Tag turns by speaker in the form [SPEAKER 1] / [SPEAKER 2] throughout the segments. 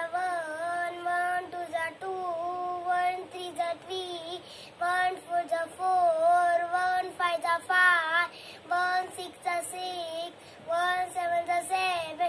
[SPEAKER 1] 1, 1 2 the 2, 1 3 the 3, 1 4 the 4, 1 5 the 5, 1 6 the 6, 1 7 the 7,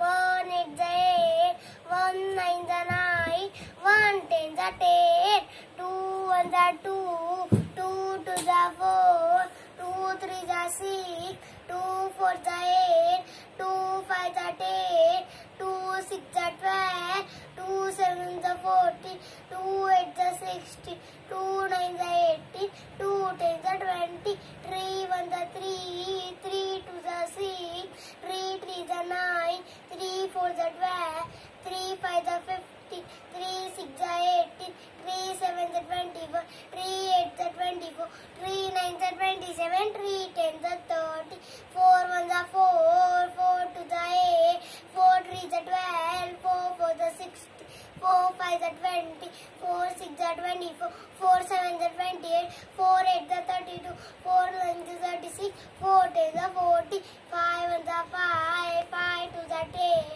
[SPEAKER 1] 1 8 the 8, 1 9 the 9, 1 10 the 10, 2 1 the 2, 2 2 the 4, 2 3 the 6, 2 4 the 8, 2 5 the 10, 2 6 the 12, 2 7 the 14, 2 8 the 16, 2 9 the 18, 2 10 the 20, 3 1 the 3, 3 2 the 6, 3 3 the 9, 3 4 the 12, 3 5 the 15, 3 6 the 18, 3 7 the 21, 3 8 the 24, 3 9 the 27, 3 10 the 30, 4 1 the 4, 4 2 the 8, 4 3 the 12, 4 4 the 60, 4 5 the 20, 4 6 the 24, 4 7 the 28, 4 8 the 32, 4 9 the 36, 4 10 the 40, 5 1 the 5, 5 2 the 10,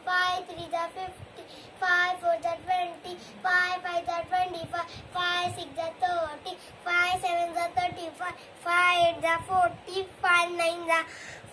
[SPEAKER 1] 5 3 the 50, 5 4 the 20, 5 5 the 25, 5 6 the 30, 5 7 the 35, 5 8 the 40, 5 9 the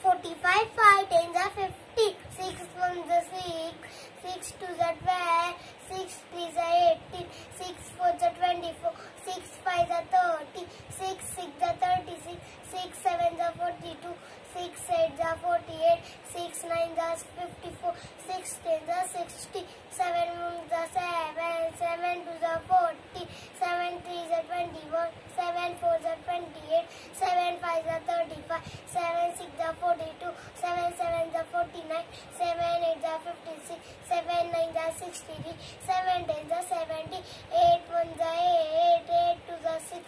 [SPEAKER 1] 45, 5 10 the 50, 6 1 the 6, 6 2 the 12, 6 3 the 18, 6 4 the 24, 6 5 the 30, 6 6 the 36, 6 7 the 42, 6 8 the 48, 6 9 the 54, 6 10 the 60, 7 1 the 7, 7 2 the 40, 7 3 the 21, 7 4 the 28, 7 5 the 35, 7 6 the 42, 7 7 the 49, 7 8 the 56, 7 9 the 63, 7 10 the 70, 8 1 the 8, 8 2 the 6,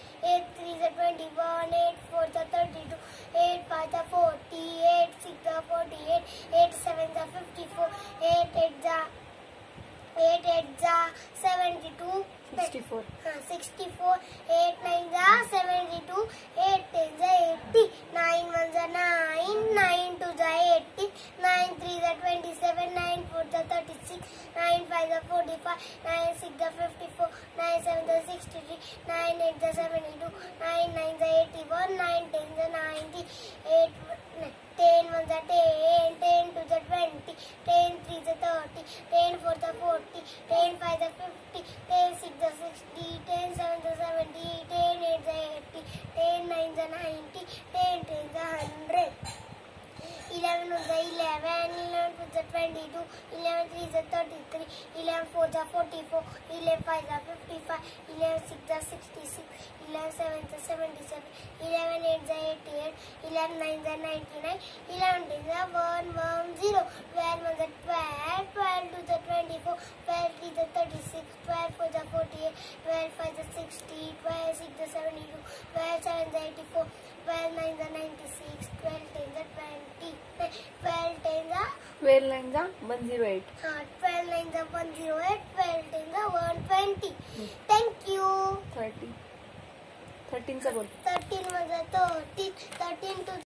[SPEAKER 1] 8 3 the 21, 8 4 the 32, 8 5 the 40, 8 6 the 48, 8 7 the 54, 8 8 the 72,
[SPEAKER 2] 64,
[SPEAKER 1] 64, 8 9 the 72, 8 10 the 80, 9 1 the 9, 9 2 the 80, 9 3 the 27, 9 4 the 36, 9 5 the 45, 9 6 the 54, 9 7 the 63, 9 8 the 72, 9 9 the 81, 9 10 the 90, 8 10 1 the 10, 10 to the 20, 10 3 the 30, 10 4 the 40, 10 5 the 50, 10 6 the 60, 10 7 the 70, 10 8 the 80, 10 9 the 90, 10 10 the 100. 11 1 the 11, 11 2 the 22, 11 3 the 33, 11 4 the 44, 11 5 the 55, 11 6 the 66, 11 7 the 77, 11 8 the 88, 11 9 the 99, 11 10 the 1 1 0, 12 1 the 12, 12 2 the 24, 12 3 the 36, 12 4 the 48, 12 5 the 60, 12 6 the 72, 12 7 the 84, 12 9 the 96, 12 10 the 20, 12 10 the
[SPEAKER 2] 12 9 the 108.
[SPEAKER 1] 12 9 the 108, 12 10 the 120. Thank you.
[SPEAKER 2] 30. 13 चा बोल.
[SPEAKER 1] 13 was the 13, 13 to